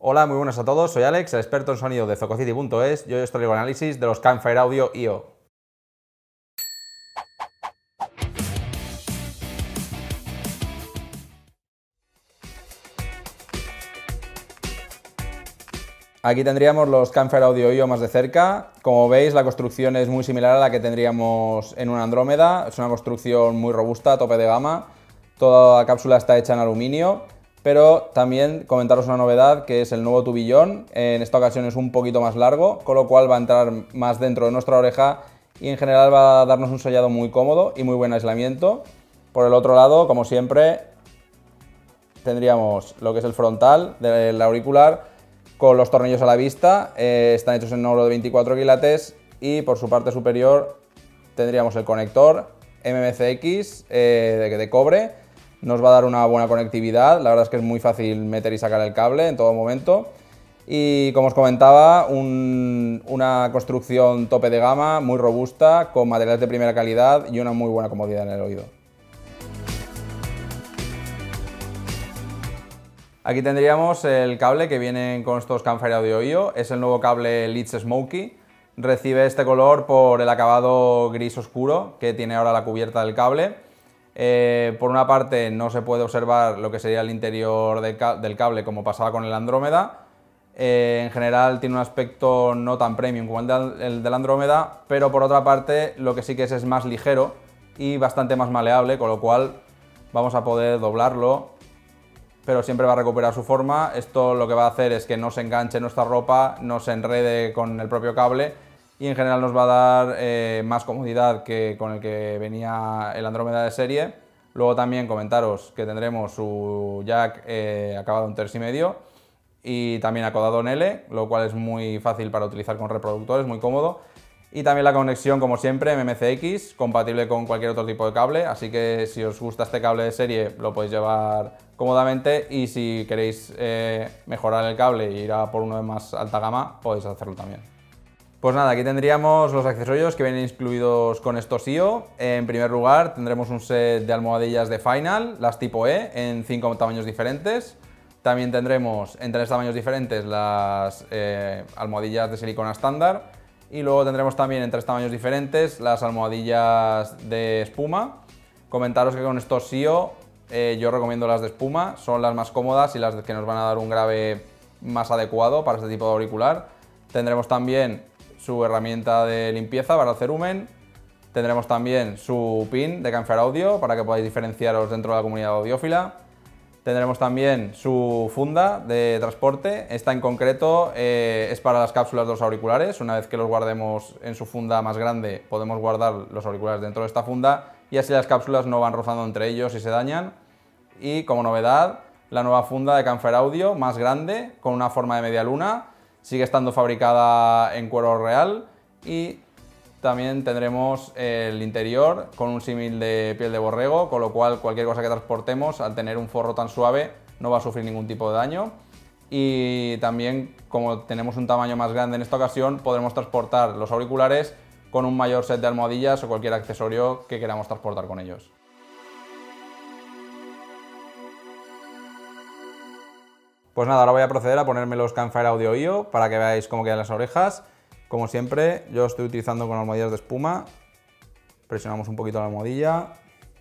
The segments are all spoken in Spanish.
Hola, muy buenas a todos, soy Alex, el experto en sonido de Zococity.es y hoy os traigo el análisis de los Campfire Audio I.O. Aquí tendríamos los Campfire Audio I.O. más de cerca. Como veis, la construcción es muy similar a la que tendríamos en una Andrómeda. Es una construcción muy robusta, a tope de gama. Toda la cápsula está hecha en aluminio. Pero también comentaros una novedad, que es el nuevo tubillón. En esta ocasión es un poquito más largo, con lo cual va a entrar más dentro de nuestra oreja y en general va a darnos un sellado muy cómodo y muy buen aislamiento. Por el otro lado, como siempre, tendríamos lo que es el frontal del auricular con los tornillos a la vista. Están hechos en oro de 24 quilates y por su parte superior tendríamos el conector MMCX de cobre. Nos va a dar una buena conectividad, la verdad es que es muy fácil meter y sacar el cable en todo momento. Y como os comentaba, una construcción tope de gama, muy robusta, con materiales de primera calidad y una muy buena comodidad en el oído. Aquí tendríamos el cable que viene con estos Campfire Audio I.O. Es el nuevo cable Leeds Smoky. Recibe este color por el acabado gris oscuro que tiene ahora la cubierta del cable. Por una parte no se puede observar lo que sería el interior del cable como pasaba con el Andrómeda. En general tiene un aspecto no tan premium como el del Andrómeda, pero por otra parte lo que sí que es más ligero y bastante más maleable, con lo cual vamos a poder doblarlo, pero siempre va a recuperar su forma. Esto lo que va a hacer es que no se enganche nuestra ropa, no se enrede con el propio cable y en general nos va a dar más comodidad que con el que venía el Andrómeda de serie. Luego también comentaros que tendremos su jack acabado en 3,5 y también acodado en L, lo cual es muy fácil para utilizar con reproductores, muy cómodo. Y también la conexión, como siempre, MMCX, compatible con cualquier otro tipo de cable, así que si os gusta este cable de serie lo podéis llevar cómodamente y si queréis mejorar el cable e ir a por uno de más alta gama, podéis hacerlo también. Pues nada, aquí tendríamos los accesorios que vienen incluidos con estos I.O. En primer lugar tendremos un set de almohadillas de Final, las tipo E, en 5 tamaños diferentes. También tendremos en 3 tamaños diferentes las almohadillas de silicona estándar. Y luego tendremos también en 3 tamaños diferentes las almohadillas de espuma. Comentaros que con estos I.O. Yo recomiendo las de espuma, son las más cómodas y las que nos van a dar un grave más adecuado para este tipo de auricular. Tendremos también su herramienta de limpieza para el cerumen. Tendremos también su pin de Campfire Audio para que podáis diferenciaros dentro de la comunidad audiófila. Tendremos también su funda de transporte. Esta en concreto es para las cápsulas de los auriculares. Una vez que los guardemos en su funda más grande, podemos guardar los auriculares dentro de esta funda y así las cápsulas no van rozando entre ellos y se dañan. Y como novedad, la nueva funda de Campfire Audio, más grande, con una forma de media luna. Sigue estando fabricada en cuero real y también tendremos el interior con un símil de piel de borrego, con lo cual cualquier cosa que transportemos, al tener un forro tan suave, no va a sufrir ningún tipo de daño. Y también, como tenemos un tamaño más grande en esta ocasión, podremos transportar los auriculares con un mayor set de almohadillas o cualquier accesorio que queramos transportar con ellos. Pues nada, ahora voy a proceder a ponerme los Campfire Audio I.O. para que veáis cómo quedan las orejas. Como siempre, yo estoy utilizando con almohadillas de espuma. Presionamos un poquito la almohadilla.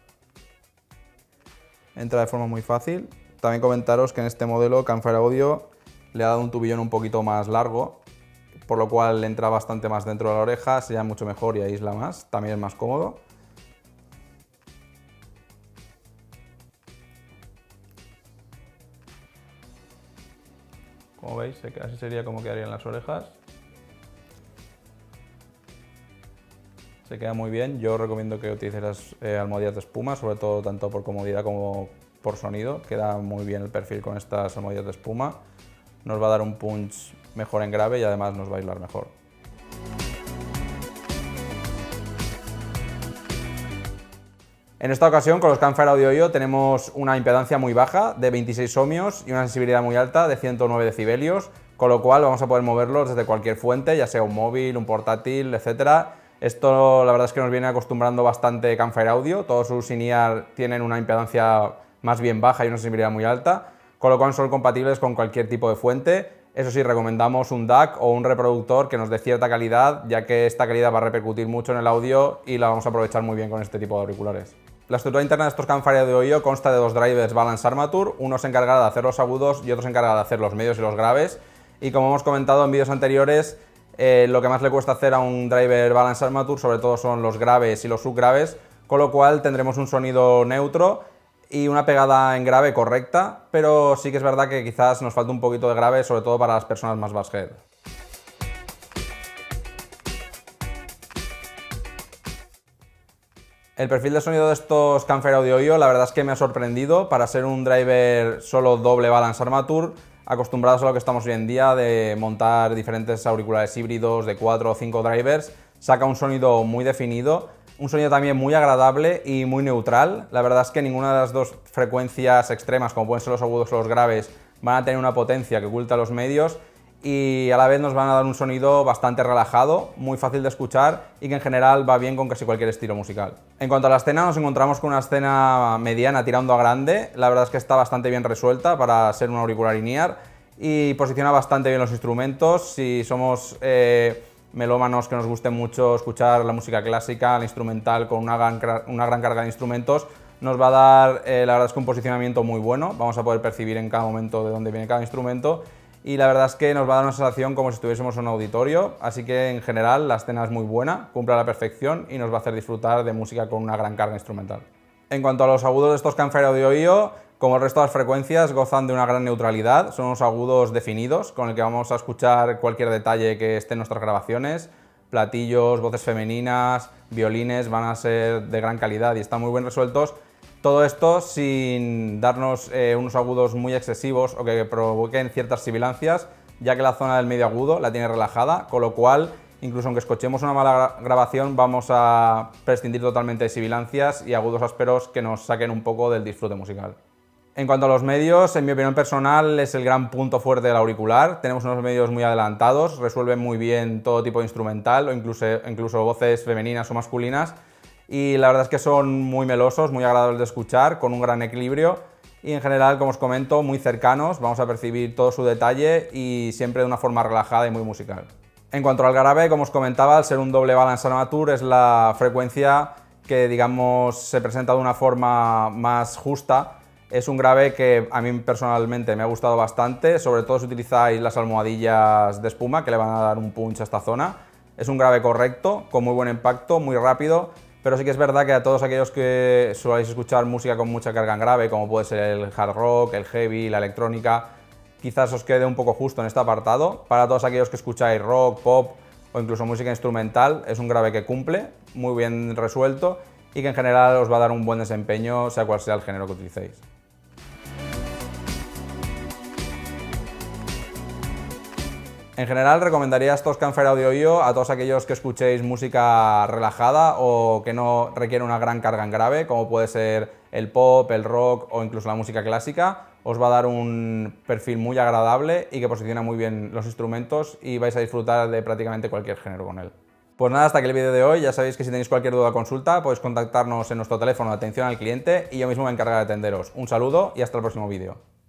Entra de forma muy fácil. También comentaros que en este modelo Campfire Audio le ha dado un tubillón un poquito más largo, por lo cual entra bastante más dentro de la oreja, sella mucho mejor y aísla más. También es más cómodo. Como veis, así sería como quedarían las orejas. Se queda muy bien. Yo os recomiendo que utilicéis las almohadillas de espuma, sobre todo tanto por comodidad como por sonido. Queda muy bien el perfil con estas almohadillas de espuma. Nos va a dar un punch mejor en grave y además nos va a aislar mejor. En esta ocasión con los Campfire Audio I.O. tenemos una impedancia muy baja de 26 ohmios y una sensibilidad muy alta de 109 decibelios, con lo cual vamos a poder moverlos desde cualquier fuente, ya sea un móvil, un portátil, etc. Esto la verdad es que nos viene acostumbrando bastante Campfire Audio. Todos sus in-ear tienen una impedancia más bien baja y una sensibilidad muy alta, con lo cual son compatibles con cualquier tipo de fuente. Eso sí, recomendamos un DAC o un reproductor que nos dé cierta calidad, ya que esta calidad va a repercutir mucho en el audio y la vamos a aprovechar muy bien con este tipo de auriculares. La estructura interna de estos Campfire Audio IO consta de dos drivers Balance Armature, uno se encarga de hacer los agudos y otro se encarga de hacer los medios y los graves. Y como hemos comentado en vídeos anteriores, lo que más le cuesta hacer a un driver Balance Armature sobre todo son los graves y los subgraves, con lo cual tendremos un sonido neutro y una pegada en grave correcta, pero sí que es verdad que quizás nos falta un poquito de grave, sobre todo para las personas más basshead. El perfil de sonido de estos Campfire Audio IO la verdad es que me ha sorprendido para ser un driver solo doble Balance Armature, acostumbrados a lo que estamos hoy en día de montar diferentes auriculares híbridos de 4 o 5 drivers. Saca un sonido muy definido, un sonido también muy agradable y muy neutral. La verdad es que ninguna de las dos frecuencias extremas, como pueden ser los agudos o los graves, van a tener una potencia que oculta los medios y a la vez nos van a dar un sonido bastante relajado, muy fácil de escuchar y que en general va bien con casi cualquier estilo musical. En cuanto a la escena, nos encontramos con una escena mediana tirando a grande. La verdad es que está bastante bien resuelta para ser un auricular in-ear y posiciona bastante bien los instrumentos. Si somos melómanos que nos guste mucho escuchar la música clásica, la instrumental con una gran carga de instrumentos, nos va a dar la verdad es que un posicionamiento muy bueno. Vamos a poder percibir en cada momento de dónde viene cada instrumento y la verdad es que nos va a dar una sensación como si estuviésemos en un auditorio, así que en general la escena es muy buena, cumple a la perfección y nos va a hacer disfrutar de música con una gran carga instrumental. En cuanto a los agudos de estos Campfire Audio IO, como el resto de las frecuencias, gozan de una gran neutralidad, son unos agudos definidos con el que vamos a escuchar cualquier detalle que esté en nuestras grabaciones, platillos, voces femeninas, violines, van a ser de gran calidad y están muy bien resueltos. Todo esto sin darnos unos agudos muy excesivos o que provoquen ciertas sibilancias, ya que la zona del medio agudo la tiene relajada, con lo cual, incluso aunque escuchemos una mala grabación, vamos a prescindir totalmente de sibilancias y agudos ásperos que nos saquen un poco del disfrute musical. En cuanto a los medios, en mi opinión personal es el gran punto fuerte del auricular. Tenemos unos medios muy adelantados, resuelven muy bien todo tipo de instrumental o incluso voces femeninas o masculinas. Y la verdad es que son muy melosos, muy agradables de escuchar, con un gran equilibrio y en general, como os comento, muy cercanos, vamos a percibir todo su detalle y siempre de una forma relajada y muy musical. En cuanto al grave, como os comentaba, al ser un doble Balance Armature es la frecuencia que, digamos, se presenta de una forma más justa. Es un grave que a mí personalmente me ha gustado bastante, sobre todo si utilizáis las almohadillas de espuma que le van a dar un punch a esta zona. Es un grave correcto, con muy buen impacto, muy rápido. Pero sí que es verdad que a todos aquellos que soláis escuchar música con mucha carga en grave, como puede ser el hard rock, el heavy, la electrónica, quizás os quede un poco justo en este apartado. Para todos aquellos que escucháis rock, pop o incluso música instrumental, es un grave que cumple, muy bien resuelto y que en general os va a dar un buen desempeño, sea cual sea el género que utilicéis. En general recomendaría estos Campfire Audio IO a todos aquellos que escuchéis música relajada o que no requiere una gran carga en grave, como puede ser el pop, el rock o incluso la música clásica. Os va a dar un perfil muy agradable y que posiciona muy bien los instrumentos y vais a disfrutar de prácticamente cualquier género con él. Pues nada, hasta aquí el vídeo de hoy. Ya sabéis que si tenéis cualquier duda o consulta podéis contactarnos en nuestro teléfono de atención al cliente y yo mismo me encargaré de atenderos. Un saludo y hasta el próximo vídeo.